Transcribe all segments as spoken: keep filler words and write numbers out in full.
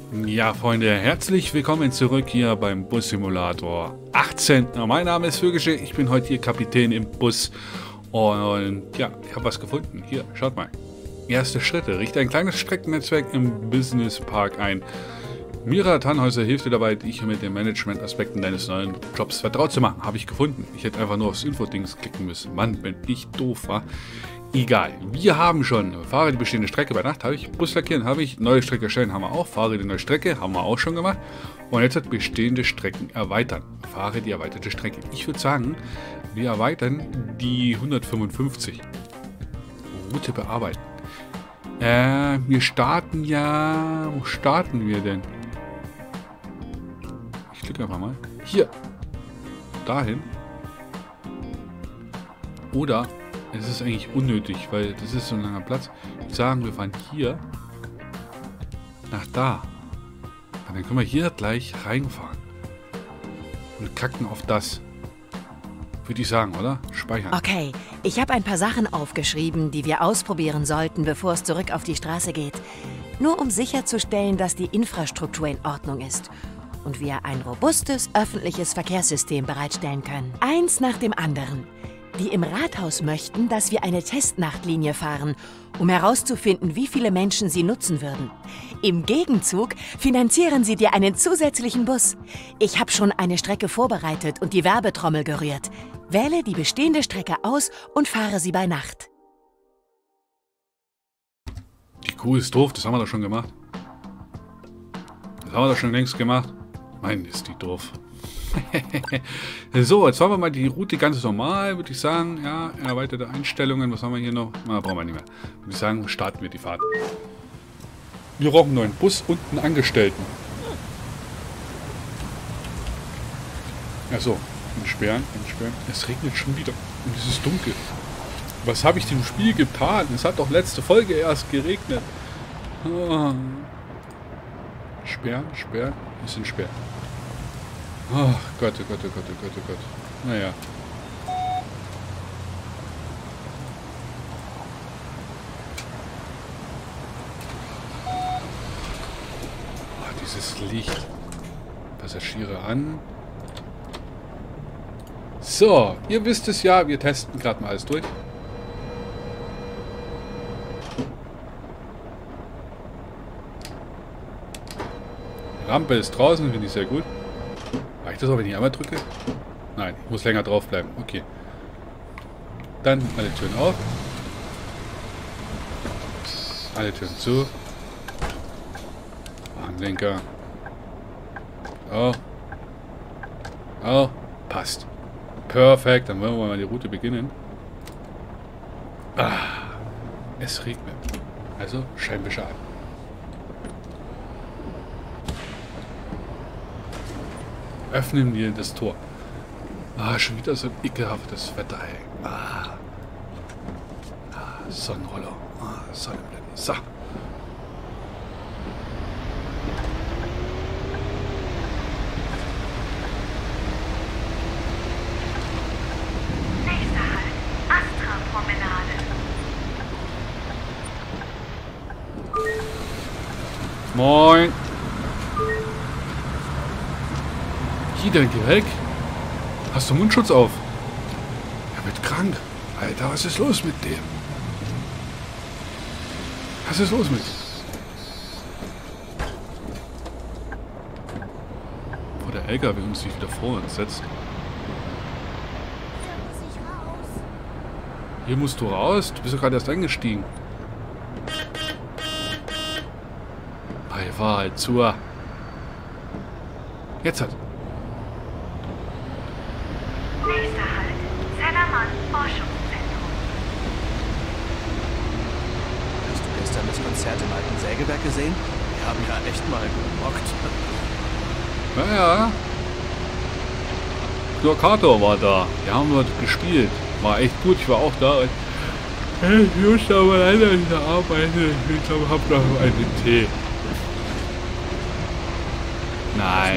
Ja, Freunde, herzlich willkommen zurück hier beim Bus Simulator achtzehn. Mein Name ist Vögelsche, ich bin heute hier Kapitän im Bus. Und ja, ich habe was gefunden. Hier, schaut mal. Erste Schritte. Richte ein kleines Streckennetzwerk im Business Park ein. Mira Tannhäuser hilft dir dabei, dich mit den Management-Aspekten deines neuen Jobs vertraut zu machen. Habe ich gefunden. Ich hätte einfach nur aufs Infodings klicken müssen. Mann, wenn ich doof war. Egal. Wir haben schon. Fahre die bestehende Strecke bei Nacht. Habe ich. Bus lackieren habe ich. Neue Strecke erstellen haben wir auch. Fahre die neue Strecke haben wir auch schon gemacht. Und jetzt hat bestehende Strecken erweitern. Fahre die erweiterte Strecke. Ich würde sagen, wir erweitern die hundertfünfundfünfzig. Route bearbeiten. Äh, wir starten ja... Wo starten wir denn? Ich klicke einfach mal. Hier. Dahin. Oder... Es ist eigentlich unnötig, weil das ist so ein langer Platz. Ich sagen, wir fahren hier nach da. Und dann können wir hier gleich reinfahren. Und kacken auf das. Würde ich sagen, oder? Speichern. Okay, ich habe ein paar Sachen aufgeschrieben, die wir ausprobieren sollten, bevor es zurück auf die Straße geht. Nur um sicherzustellen, dass die Infrastruktur in Ordnung ist. Und wir ein robustes öffentliches Verkehrssystem bereitstellen können. Eins nach dem anderen. Die im Rathaus möchten, dass wir eine Testnachtlinie fahren, um herauszufinden, wie viele Menschen sie nutzen würden. Im Gegenzug finanzieren sie dir einen zusätzlichen Bus. Ich habe schon eine Strecke vorbereitet und die Werbetrommel gerührt. Wähle die bestehende Strecke aus und fahre sie bei Nacht. Die Kuh ist doof, das haben wir doch schon gemacht. Das haben wir doch schon längst gemacht. Mein, ist die doof. So, jetzt fahren wir mal die Route ganz normal, würde ich sagen. Ja, erweiterte Einstellungen. Was haben wir hier noch? Na, brauchen wir nicht mehr. Würde ich sagen, starten wir die Fahrt. Wir brauchen einen neuen Bus und einen Angestellten. Achso, entsperren, entsperren. Es regnet schon wieder und es ist dunkel. Was habe ich dem Spiel getan? Es hat doch letzte Folge erst geregnet. Ah. Sperren, sperren. Wir sind sperren. Oh Gott, oh Gott, oh Gott, oh Gott, oh Gott. Naja. Oh, dieses Licht. Passagiere an. So, ihr wisst es ja, wir testen gerade mal alles durch. Die Rampe ist draußen, finde ich sehr gut. Reicht das auch, wenn ich einmal drücke? Nein, ich muss länger drauf bleiben. Okay. Dann alle Türen auf. Alle Türen zu. Warnlenker. Oh. Oh. Passt. Perfekt. Dann wollen wir mal die Route beginnen. Ah. Es regnet. Also Scheinwischer an. Öffnen wir das Tor. Ah, schon wieder so ein ekelhaftes Wetter, ey. Ah. Ah, Sonnenroller. Ah, Sonnenblende. So. Nächster Halt. Astra-Promenade. Moin. Dann geh weg. Hast du Mundschutz auf? Er wird krank. Alter, was ist los mit dem? Was ist los mit dem? Wo der L K W uns sich wieder vor uns setzt. Hier musst du raus. Du bist doch gerade erst eingestiegen. Bei Wahl zur. Jetzt hat. Nächster Halt. Zellermann Forschungszentrum. Hast du gestern das Konzert im alten Sägewerk gesehen? Wir haben ja echt mal gemockt. Naja. Nur Kato war da. Die haben dort gespielt. War echt gut. Ich war auch da. Ich muss aber leider nicht arbeiten. Ich glaube, ich habe noch einen Tee. Nein.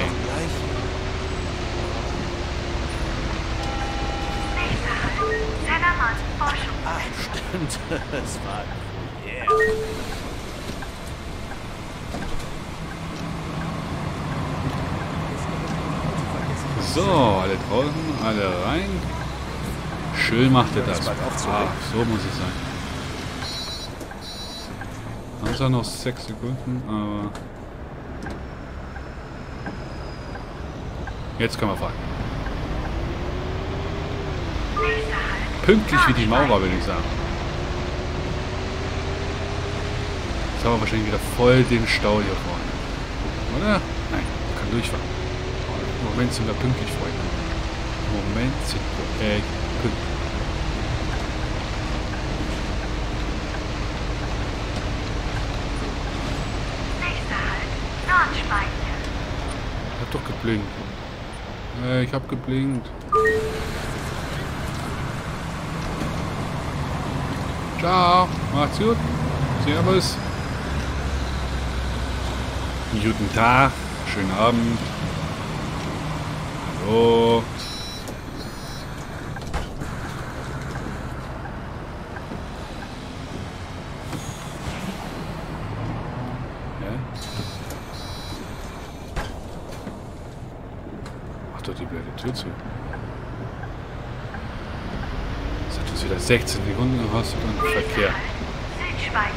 Ah, stimmt. Das war... Yeah. So, alle draußen, alle rein. Schön macht er das. Ah, so muss es sein. Haben es noch sechs Sekunden, aber... Jetzt können wir fahren. Pünktlich wie die Maurer, würde ich sagen. Jetzt haben wir wahrscheinlich wieder voll den Stau hier vorne. Oder? Nein, kann durchfahren. Im Moment sind wir pünktlich, Freunde. Im Moment sind wir echt pünktlich. Nächster Halt, Nordspeiche. Ich hab doch geblinkt. Äh, ich hab geblinkt. Ciao, macht's gut. Servus. Guten Tag, schönen Abend. Hallo. Ja? Mach doch die blöde Tür zu. Das hat jetzt wieder sechzehn Sekunden, dann hast du dann Verkehr. Südspeiche.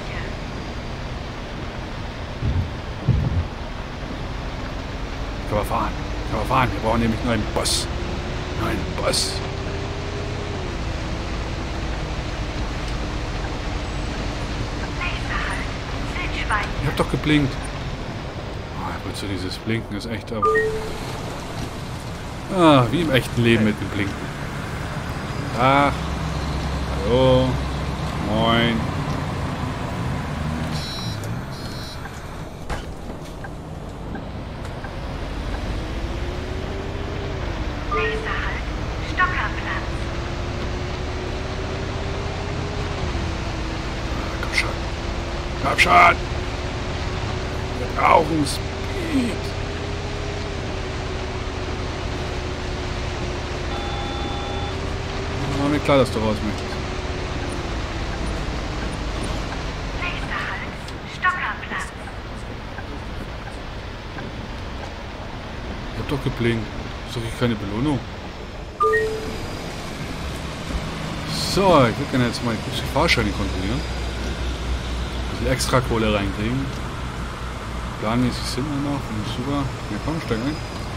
Können wir fahren. Können wir fahren. Wir brauchen nämlich nur einen Boss. Nur einen Boss. Nächster Halt, Südspeiche. Ich hab doch geblinkt. Oh, willst du dieses Blinken ist echt ab. Ah, wie im echten Leben mit dem Blinken. Ach. Hallo. Moin. Nächster Halt, Stockerplatz. Komm schon. Komm schon. Wir brauchen Speed. War mir klar, dass du raus möchtest. Nächster Halt, Stockerplatz. Ich hab doch geblinkt. Ist doch hier keine Belohnung. So, ich würde gerne jetzt mal kurz die Fahrscheine kontrollieren. Ein bisschen extra Kohle reinkriegen. Planmäßig sind wir noch. Und super. Ja komm, steig ein.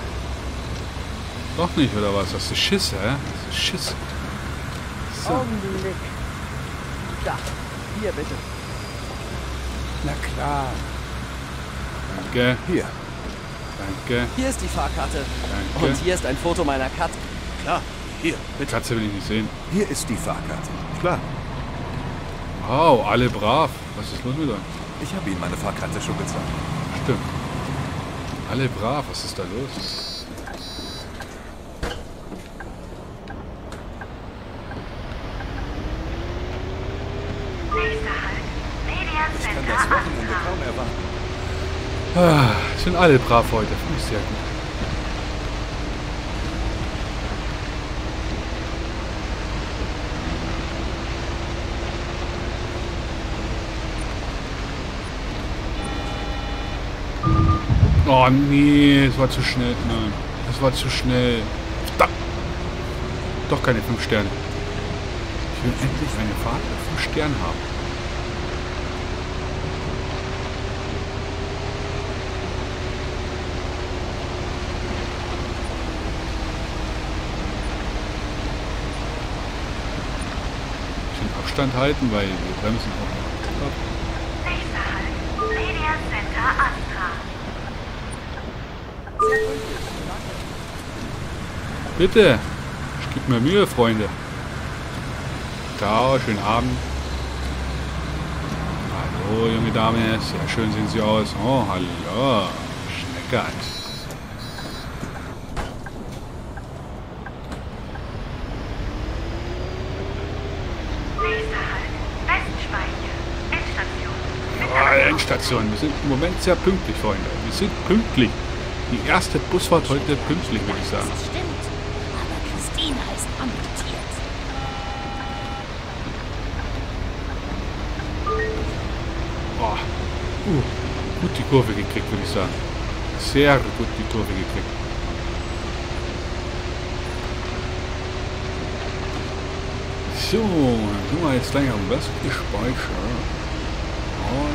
Doch nicht, oder was? Das ist Schiss, hä? Das ist Schiss. So. Augenblick. Da, hier bitte. Na klar. Danke. Hier. Danke. Hier ist die Fahrkarte. Danke. Und hier ist ein Foto meiner Katze. Klar. Hier. Die Katze will ich nicht sehen. Hier ist die Fahrkarte. Klar. Wow, alle brav. Was ist los mit euch? Ich habe Ihnen meine Fahrkarte schon gezeigt. Stimmt. Alle brav. Was ist da los? Nächster Halt, Media Ich kann Center das Wochenende Astra. kaum erwarten. Ah, sind alle brav heute. Finde ich sehr gut. Oh nee, es war zu schnell. Nein, es war zu schnell. Verdammt. Doch keine fünf Sterne. Ich will endlich eine Fahrt mit fünf Sternen haben. Abstand halten, weil wir bremsen auch noch. Nächster Halt, Media Center Astra. Bitte, ich gebe mir Mühe, Freunde. Ciao, schönen Abend. Hallo, junge Dame, sehr schön sehen Sie aus. Oh, hallo, Schneckert. Nächster Halt, Westspeiche. Endstation. Oh, Endstation. Wir sind im Moment sehr pünktlich, Freunde. Wir sind pünktlich. Die erste Busfahrt heute pünktlich, würde ich sagen. Das stimmt. Aber Christine ist amputiert. Oh, uh, gut die Kurve gekriegt, würde ich sagen. Sehr gut die Kurve gekriegt. So, dann sind wir jetzt gleich am Westgespeicher. Oh,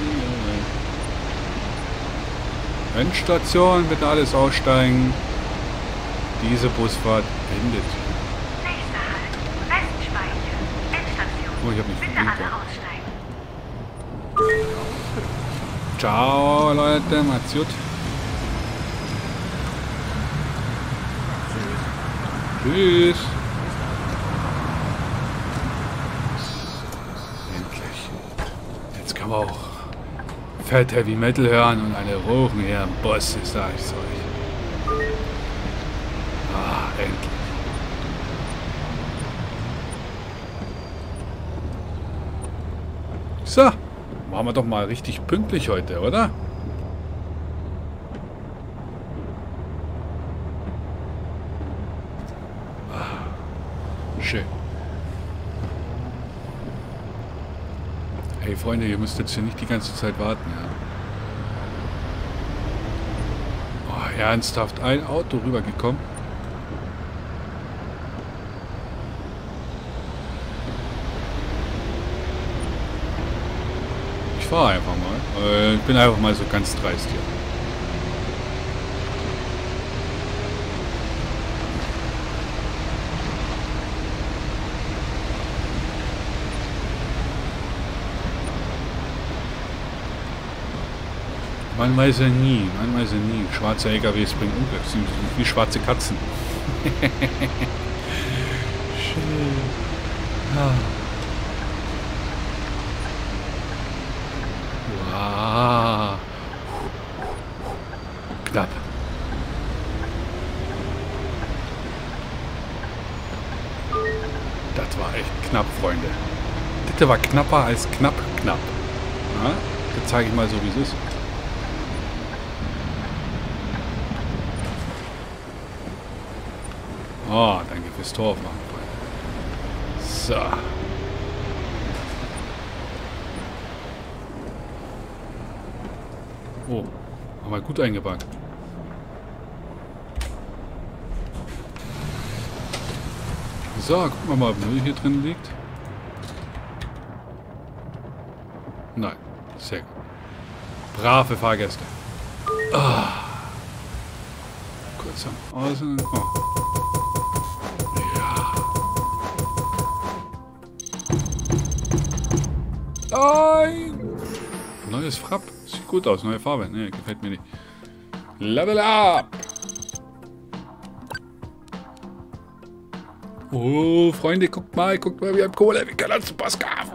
yeah. Endstation, bitte alles aussteigen. Diese Busfahrt endet. Nächster Halt, Westspeicher, Endstation. Oh, ich hab mich Bitte verliebt. alle aussteigen. Ciao, Leute, macht's gut. Tschüss. Endlich. Jetzt kann man auch Fett Heavy Metal hören und eine rauchen hier im Bus, ist da ich euch. Ah, endlich. So, machen wir doch mal richtig pünktlich heute, oder? Schön. Hey Freunde, ihr müsst jetzt hier nicht die ganze Zeit warten, ja. Oh, ernsthaft, ein Auto rübergekommen. Ich fahre einfach mal. Äh, ich bin einfach mal so ganz dreist hier. Man weiß ja nie, man weiß ja nie. Schwarze L K Ws bringen Unglück, sind wie schwarze Katzen. Schön. Ah. Wow. Knapp. Das war echt knapp, Freunde. Das war knapper als knapp, knapp. Ja? Das zeige ich mal so, wie es ist. Oh, danke fürs Tor aufmachen. So. Oh, haben wir gut eingepackt. So, gucken wir mal, ob Müll hier drin liegt. Nein, sehr gut. Brave Fahrgäste. Oh. Kurz am Außen. Oh. Nein! Neues Frapp. Sieht gut aus. Neue Farbe. Ne, gefällt mir nicht. Level up! Oh, Freunde, guckt mal. Guckt mal, wir haben Kohle. Wir können uns was kaufen.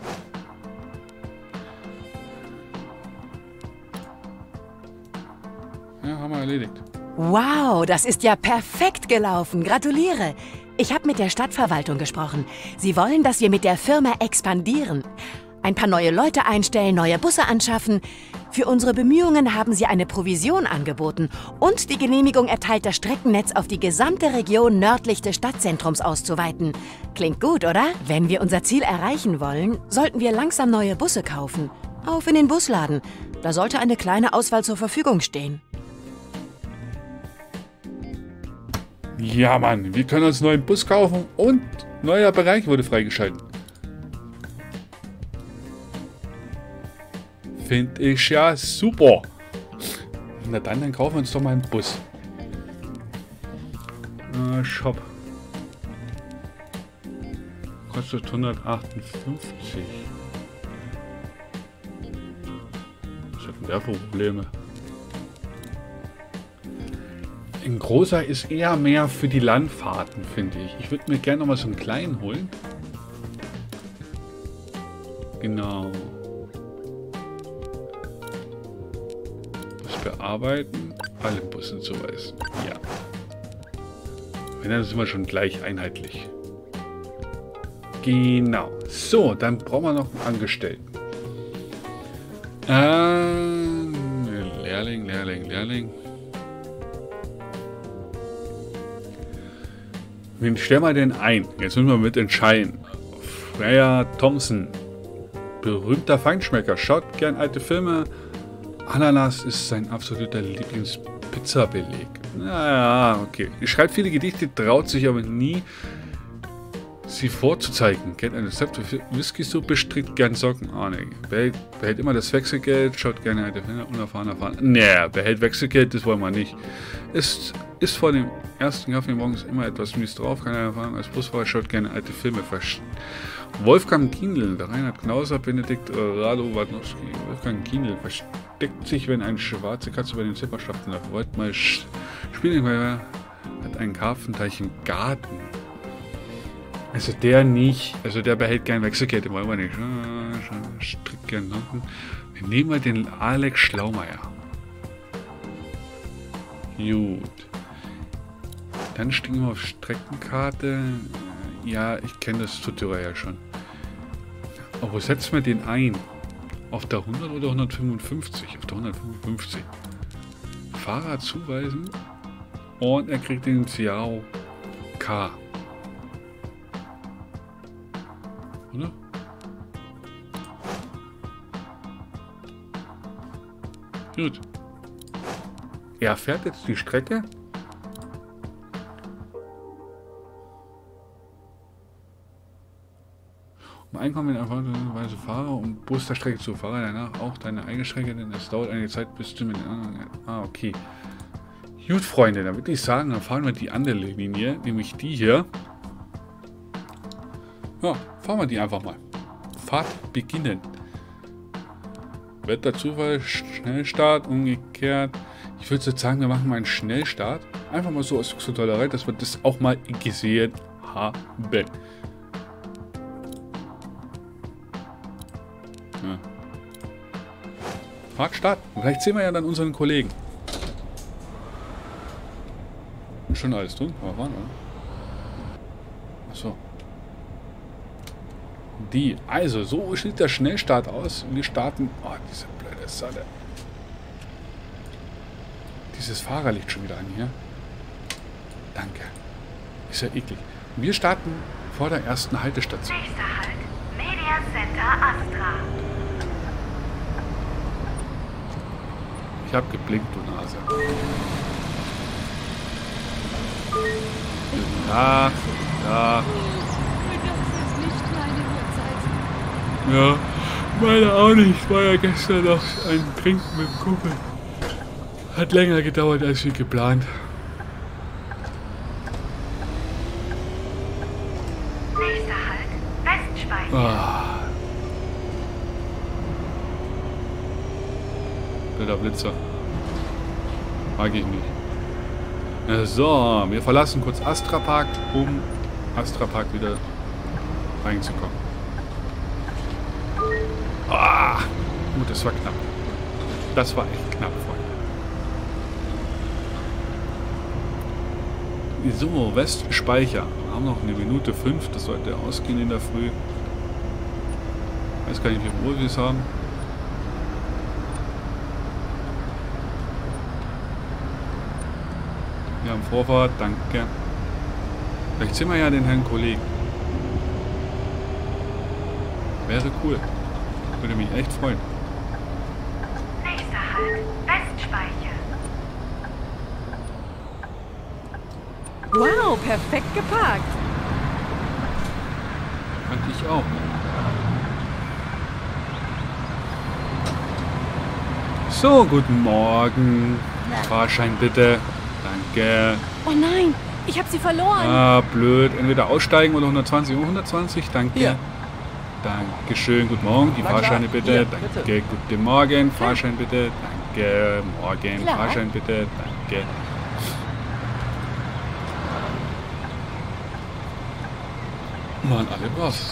Ja, haben wir erledigt. Wow, das ist ja perfekt gelaufen. Gratuliere. Ich habe mit der Stadtverwaltung gesprochen. Sie wollen, dass wir mit der Firma expandieren. Ein paar neue Leute einstellen, neue Busse anschaffen. Für unsere Bemühungen haben sie eine Provision angeboten und die Genehmigung erteilt, das Streckennetz auf die gesamte Region nördlich des Stadtzentrums auszuweiten. Klingt gut, oder? Wenn wir unser Ziel erreichen wollen, sollten wir langsam neue Busse kaufen. Auf in den Busladen. Da sollte eine kleine Auswahl zur Verfügung stehen. Ja, Mann, wir können uns einen neuen Bus kaufen und neuer Bereich wurde freigeschaltet. Finde ich ja super. Na dann, dann kaufen wir uns doch mal einen Bus. Äh, Shop. Kostet hundertachtundfünfzig. Was hat denn der für Probleme? Ein großer ist eher mehr für die Landfahrten, finde ich. Ich würde mir gerne noch mal so einen kleinen holen. Genau. Das bearbeiten, alle Busse zuweisen. Ja. Wenn, dann sind wir schon gleich einheitlich. Genau. So, dann brauchen wir noch einen Angestellten. Ähm, Lehrling, Lehrling, Lehrling. Wen stellen wir denn ein? Jetzt müssen wir mit entscheiden. Freya Thompson. Berühmter Feinschmecker. Schaut gern alte Filme. Ananas ist sein absoluter Lieblingspizzabeleg. Naja, okay. Er schreibt viele Gedichte, traut sich aber nie, sie vorzuzeigen. Kennt ein Rezept für Whisky-Suppe, strickt gern Socken. Ah, ne. Behält, behält immer das Wechselgeld, schaut gerne alte Finger, unerfahren, erfahren. Ne, behält Wechselgeld, das wollen wir nicht. Ist, ist vor dem ersten Kaffee morgens immer etwas mies drauf, keine Erfahrung als Busfahrer, schaut gerne alte Filme. Wolfgang Kienl, der Reinhard Knauser, Benedikt Rado Wadnowski. Wolfgang Kienl versteckt sich, wenn eine schwarze Katze bei den Zipperschaften läuft. Wollt mal spielen, weil er hat einen Karpfenteich im Garten. Also der nicht, also der behält kein Wechselgeld, wollen wir nicht. Strickt gern Socken. Wir nehmen mal den Alex Schlaumeier. Gut. Dann stehen wir auf Streckenkarte. Ja, ich kenne das Tutorial ja schon. Aber wo setzen wir den ein? Auf der hundert oder hundertfünfundfünfzig? Auf der hundertfünfundfünfzig. Fahrer zuweisen. Und er kriegt den Xiao K. Oder? Gut. Er fährt jetzt die Strecke. Um Einkommen in Weise Fahrer und Bus der Strecke zu Fahrer, danach auch deine eigene Strecke, denn es dauert eine Zeit bis zu... Ah, okay. Gut, Freunde, dann würde ich sagen, dann fahren wir die andere Linie, nämlich die hier. Ja, fahren wir die einfach mal. Fahrt beginnen. Wetterzufall, Schnellstart, umgekehrt. Ich würde jetzt sagen, wir machen mal einen Schnellstart. Einfach mal so aus Tollerei, dass wir das auch mal gesehen haben. Ja. Fahrt starten. Vielleicht sehen wir ja dann unseren Kollegen. Schon alles tun? War waren, oder? Achso. Die. Also, so sieht der Schnellstart aus. Wir starten. Oh, diese blöde Sache. Dieses Fahrerlicht schon wieder an hier. Danke. Ist ja eklig. Wir starten vor der ersten Haltestation. Nächster Halt, Media Center Astra. Ich hab geblinkt, du Nase. Da, da. Das ist nicht meine Uhrzeit. Ja, meine auch nicht. War ja gestern noch ein Trinken mit dem Kumpel. Hat länger gedauert als wir geplant. Nächster Halt, Westspeicher. Ah. Wilder Blitzer. Mag ich nicht. So, wir verlassen kurz Astra Park, um Astra Park wieder reinzukommen. Ah, gut, das war knapp. Das war echt knapp, Freunde. So, Westspeicher. Wir haben noch eine Minute fünf, das sollte ausgehen in der Früh. Weiß gar nicht, wie viel Uhr wir es haben. Wir haben Vorfahrt, danke. Vielleicht sehen wir ja den Herrn Kollegen. Wäre cool. Würde mich echt freuen. Nächster Halt, Westspeicher. Wow, perfekt geparkt. Fand ich auch. So, guten Morgen. Fahrschein bitte. Danke. Oh nein, ich habe sie verloren. Ah, blöd. Entweder aussteigen oder hundertzwanzig. Oh, hundertzwanzig, danke. Hier. Dankeschön. Guten Morgen. Die Na klar. Fahrscheine bitte. Hier, Danke. bitte. Guten Morgen. Fahrschein bitte. Danke. Morgen. Klar. Fahrschein bitte. Danke. Mann, alle was?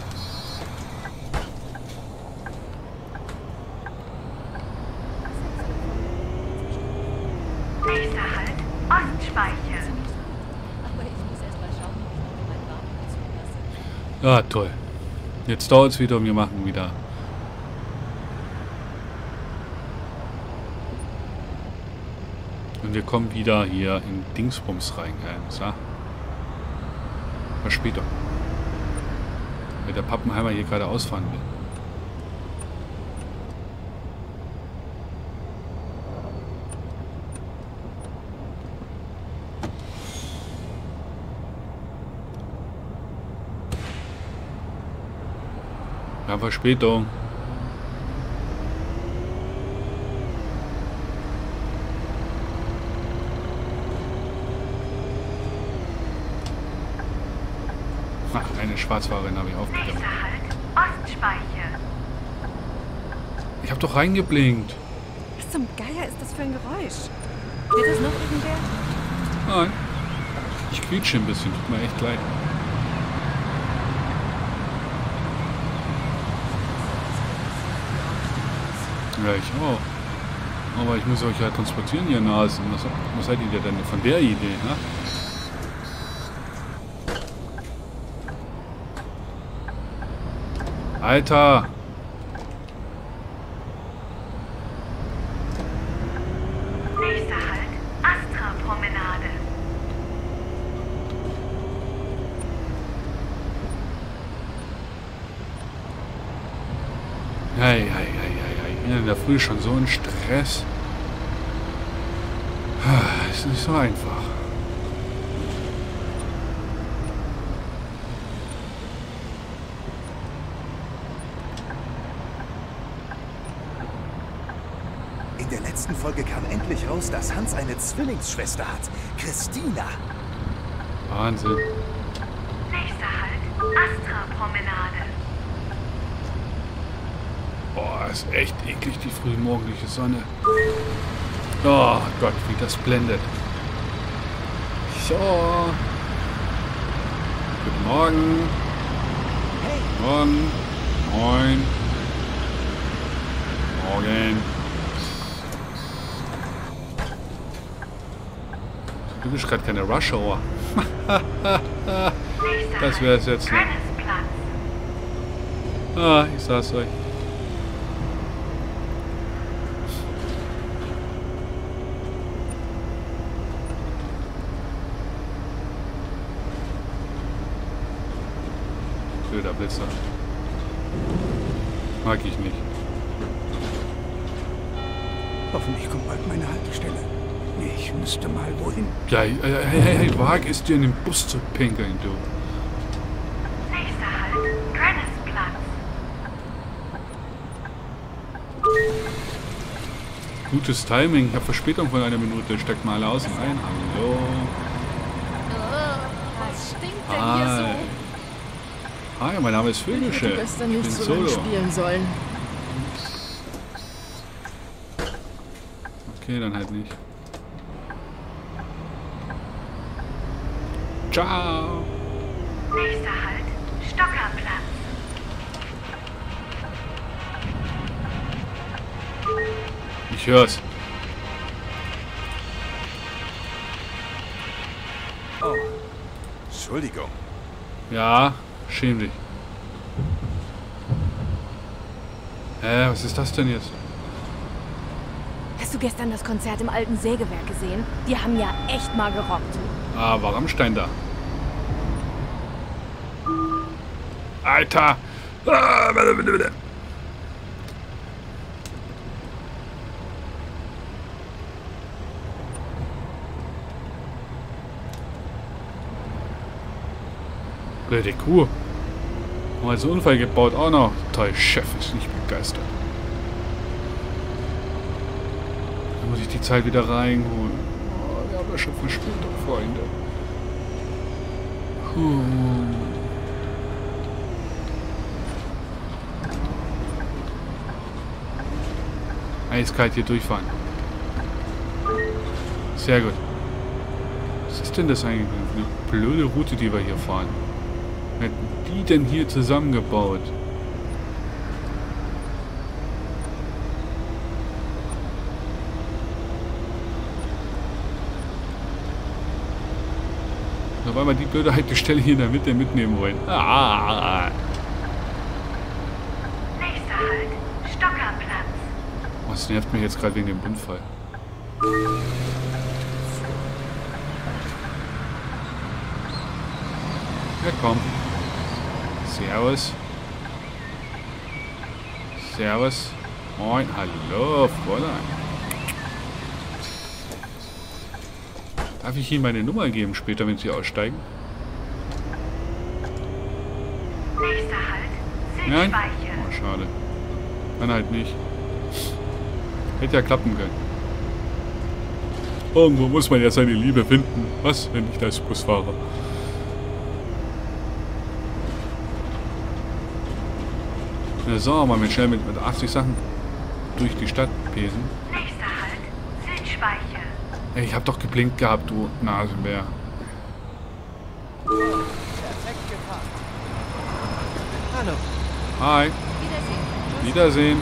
Nächster Halt, Ostspeicher. Aber ich muss erst mal schauen, ob ich noch mein Warten zulasse. Ah, toll. Jetzt dauert es wieder und wir machen wieder. Und wir kommen wieder hier in Dingsbums rein. So. Was später. Weil der Pappenheimer hier gerade ausfahren will. Ja, Verspätung. Ach, eine Schwarzfahrerin habe ich aufgegeben. Nächster Halt, Ostspeiche. Ich habe doch reingeblinkt. Was zum Geier ist das für ein Geräusch? Wird das noch irgendwer? Nein. Ich quietsche ein bisschen, tut mir echt leid. Ja, ich auch. Aber ich muss euch ja transportieren, ihr Nasen. Was, was seid ihr denn von der Idee, ne? Alter! Nächster Halt, Astra-Promenade. Hei, hei, hei, hei, hei. Hier in der Früh schon so ein Stress. Ist nicht so einfach. In der letzten Folge kam endlich raus, dass Hans eine Zwillingsschwester hat. Christina. Wahnsinn. Nächster Halt, Astra-Promenade. Boah, ist echt eklig, die frühmorgendliche Sonne. Oh Gott, wie das blendet. So. Guten Morgen. Morgen. Moin. Morgen. Du bist gerade keine Rush Hour. Das wäre es jetzt. Granisplatz. Ah, ich sag's euch. Blöder Blitzer. Mag ich nicht. Hoffentlich kommt bald meine Haltestelle. Ich müsste mal wohin. Ja, hey, hey, hey, hey, wag es dir in den Bus zu pinkeln, du. Nächster Halt, Granisplatz. Gutes Timing. Ich habe Verspätung von einer Minute. Steckt mal alle außen ein. Hallo. Was stinkt denn Hi. hier so? Hi, mein Name ist Vögelsche. Du gestern Ich nicht bin so lange Solo. spielen sollen. Okay, dann halt nicht. Ciao. Nächster Halt, Stockerplatz. Ich hör's. Oh. Entschuldigung. Ja, schäm dich. Hä, was ist das denn jetzt? Hast du gestern das Konzert im alten Sägewerk gesehen? Die haben ja echt mal gerockt. Ah, war Rammstein da. Alter! Ah, bitte, bitte, bitte. Blöde Kuh. Mal so Unfall gebaut auch noch. Toll, Chef ist nicht begeistert. Dann muss ich die Zeit wieder reinholen. Oh, wir haben ja schon Verspätung, Freunde. Puh. Eiskalt hier durchfahren. Sehr gut. Was ist denn das eigentlich für eine blöde Route, die wir hier fahren? Wer hat die denn hier zusammengebaut? Auf einmal die blöde Haltestelle hier in der Mitte mitnehmen wollen. Ah. Nächster Halt, Stockerplatz. Was nervt mich jetzt gerade wegen dem Unfall? Ja, komm. Servus. Servus. Moin. Hallo, Fräulein. Darf ich Ihnen meine Nummer geben später, wenn Sie aussteigen? Nächster Halt, Nein? Südspeiche. Oh, schade. Kann halt nicht. Hätte ja klappen können. Irgendwo muss man ja seine Liebe finden. Was, wenn ich als Busfahrer? Ja, so, mal mit schnell mit, mit achtzig Sachen durch die Stadt pesen. Nächster Halt, Südspeiche. Ey, ich hab doch geblinkt gehabt, du Nasenbär. Perfekt geparkt. Hallo. Hi. Wiedersehen.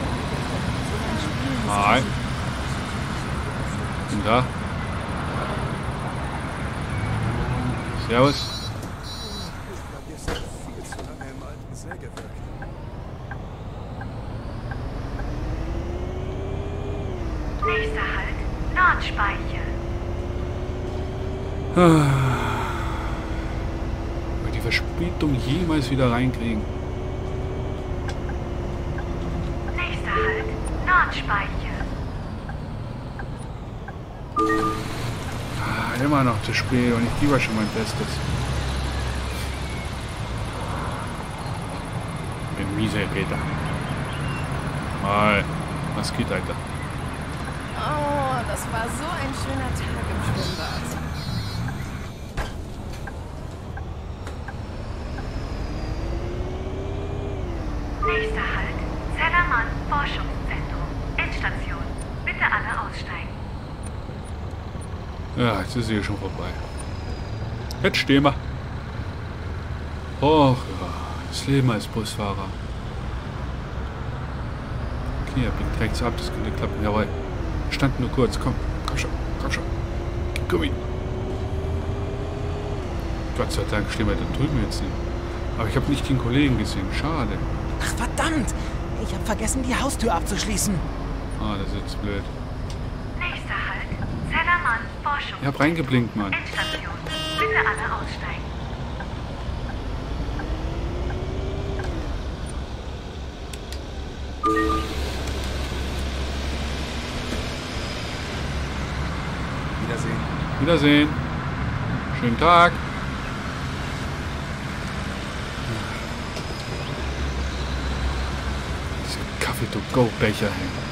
Hi. Und da. Servus. Viel zu lange im alten Sägewerk. Nächster Halt, Nordspeiche. Will die Verspätung jemals wieder reinkriegen? Nächster Halt, Nordspeiche. Ah, immer noch zu spät und ich gebe schon mein Bestes. Bin miese Peter. Mal, was geht, Alter? Oh, das war so ein schöner Tag im Schwimmbad. Nächster Halt, Zellermann Forschungszentrum. Endstation. Bitte alle aussteigen. Ja, jetzt ist sie schon vorbei. Jetzt stehen wir. Och, ja, das Leben als Busfahrer. Okay, er biegt rechts ab, das könnte klappen. Jawohl. Stand nur kurz. Komm, komm schon, komm schon. Gib Gummi. Gott sei Dank stehen wir da drüben jetzt nicht. Aber ich habe nicht den Kollegen gesehen. Schade. Ach verdammt! Ich habe vergessen, die Haustür abzuschließen. Ah, das ist jetzt blöd. Nächster Halt, Zellermann Forschungszentrum. Ich hab reingeblinkt, Mann. Endstation. Bitte alle aussteigen. Wiedersehen. Wiedersehen. Schönen Tag. Diese Kaffee-to-go-Becher.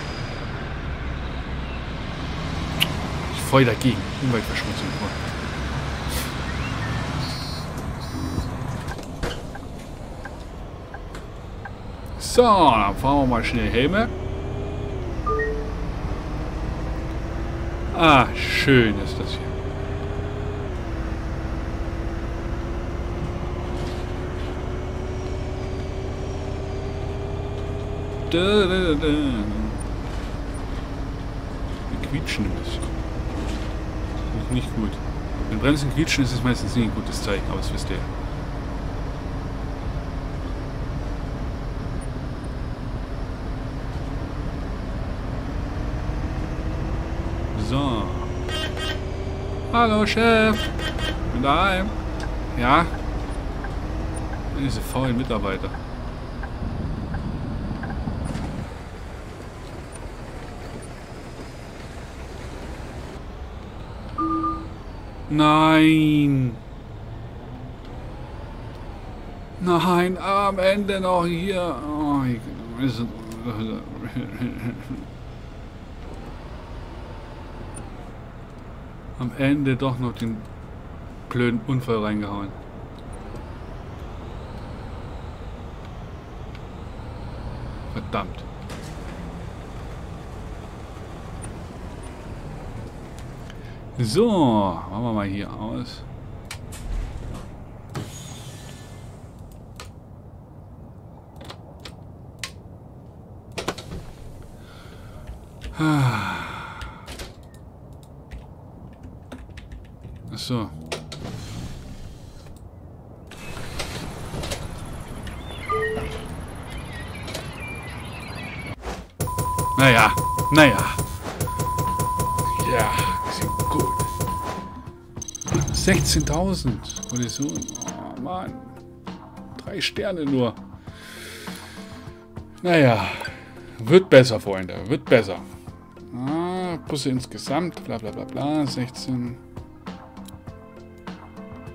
Ich voll dagegen. Umweltverschmutzung. So, dann fahren wir mal schnell Helme. Ah, schön ist das hier. Da, da, da. Wir quietschen ein bisschen. Das ist nicht gut. Wenn Bremsen quietschen, ist es meistens nicht ein gutes Zeichen, aber das wisst ihr. So. Hallo, Chef. Bin daheim. Ja. Diese faulen Mitarbeiter. Nein. Nein, am Ende noch hier. Oh, ich, am Ende doch noch den blöden Unfall reingehauen. Verdammt. So, machen wir mal hier aus. Ach so. Naja, naja. Ja, klingt gut. sechzehntausend Kollision. Oh Mann. Drei Sterne nur. Naja. Wird besser, Freunde. Wird besser. Ah, Busse insgesamt. Bla bla bla bla. sechzehn.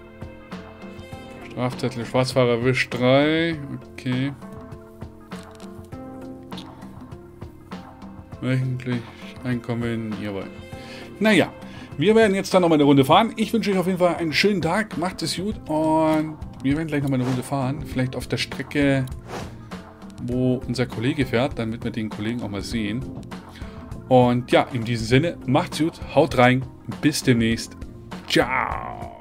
Strafzettel. Schwarzfahrer erwischt drei. Okay. Wöchentlich Einkommen, jawohl. Naja, wir werden jetzt dann nochmal eine Runde fahren. Ich wünsche euch auf jeden Fall einen schönen Tag. Macht es gut und wir werden gleich nochmal eine Runde fahren. Vielleicht auf der Strecke, wo unser Kollege fährt, damit wir den Kollegen auch mal sehen. Und ja, in diesem Sinne, macht's gut, haut rein, bis demnächst. Ciao.